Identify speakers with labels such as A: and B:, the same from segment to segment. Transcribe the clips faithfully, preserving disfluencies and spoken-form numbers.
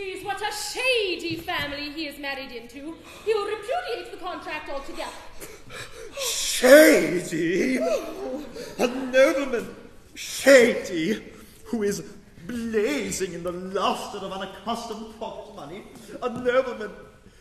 A: sees what a shady family he is married into, he will repudiate the contract altogether.
B: Shady? A nobleman shady, who is blazing in the lustre of unaccustomed pocket money. A nobleman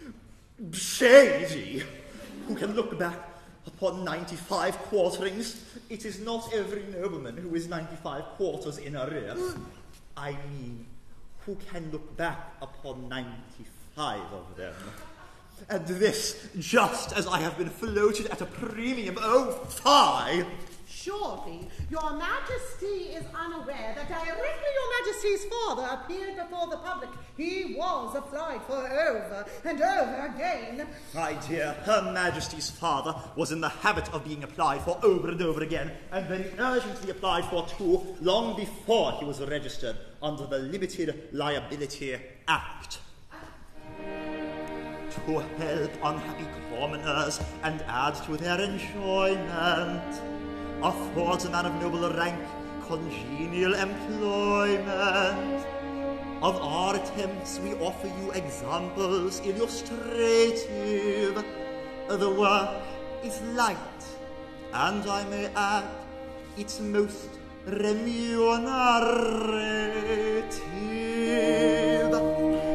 B: shady, who can look back upon ninety-five quarterings. It is not every nobleman who is ninety-five quarters in arrear. I mean, who can look back upon ninety-five of them. And this, just as I have been floated at a premium. Oh, fie!
C: Surely, your Majesty is unaware that directly your Majesty's father appeared before the public, he was applied for over and over again.
B: My dear, Her Majesty's father was in the habit of being applied for over and over again, and very urgently applied for too, long before he was registered under the Limited Liability Act. To help unhappy commoners and add to their enjoyment, affords a man of noble rank congenial employment. Of our attempts we offer you examples illustrative. The work is light, and I may add, it's most remunerative.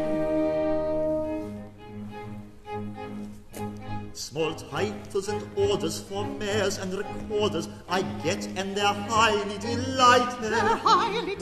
B: Small titles and orders for mayors and recorders I get, and they're highly delighted.
C: They're highly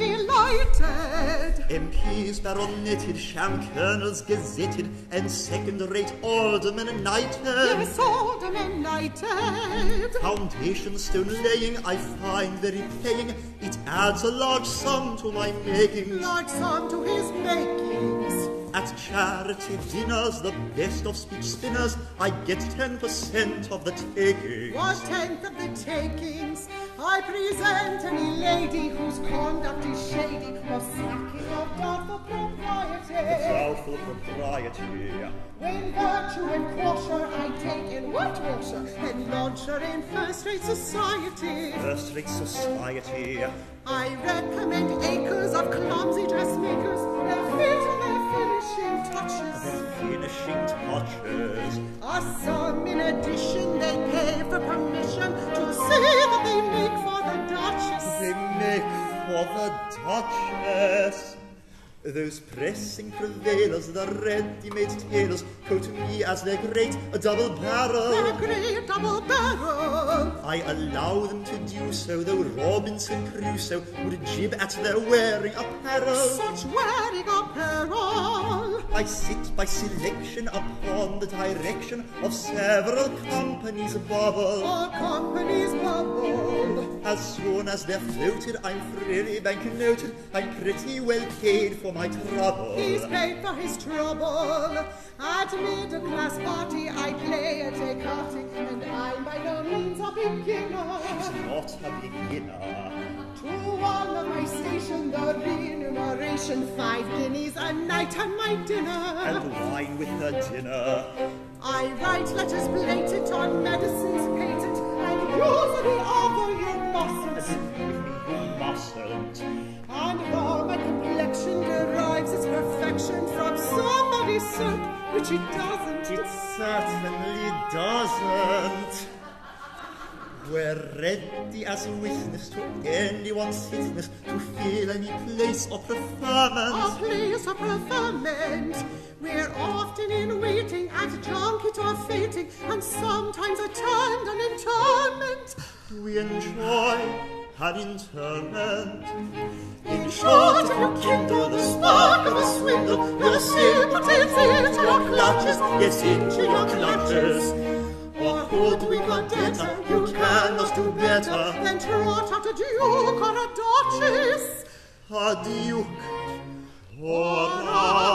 C: delighted.
B: M Ps baroneted, sham colonels gazetted, and second-rate aldermen knighted.
C: Yes, aldermen knighted.
B: Foundation stone laying I find very paying. It adds a large sum to my makings.
C: Large sum to his makings.
B: At charity dinners, the best of speech spinners, I get ten percent of the takings.
C: One tenth of the takings. I present any lady whose conduct is shady, or slacking or doubtful propriety.
B: Doubtful propriety.
C: When virtue and caution I take in whitewater, and launch her in first-rate society.
B: First-rate society.
C: I recommend acres of clumsy dressmakers, their feet and their finishing touches.
B: Their finishing touches.
C: A sum in addition they pay for permission to say that they make for the Duchess.
B: They make for the Duchess. Those pressing prevailers, the ready-made tailors, quote me as their great double barrel.
C: Their great double barrel.
B: I allow them to do so, though Robinson Crusoe would jib at their wearing apparel.
C: Such wearing apparel.
B: I sit by selection upon the direction of several companies' bubble.
C: All companies bubble.
B: As soon as they're floated, I'm freely banknoted. I'm pretty well paid for my trouble.
C: He's paid for his trouble. At middle-class party, I play at écarté, and I'm by no means a beginner.
B: She's not a beginner.
C: To all of my station, the remuneration, five guineas a night and my dinner.
B: And wine with the dinner.
C: I write letters blatant on medicines patent, and usually offer you mustn't.
B: As if me you mustn't.
C: And though my complexion derives its perfection from somebody's soup, which it doesn't.
B: It certainly doesn't. We're ready as a witness to anyone's fitness to fill any place of preferment.
C: A place of preferment. We're often in waiting at junket or fating, and sometimes attend an interment.
B: We enjoy an interment.
C: In short, if you kindle the spark of a swindle, your sympathies into your clutches,
B: yes, into your clutches. Or could we got better, you cannot do better
C: than trot out a duke or a duchess.
B: A duke or a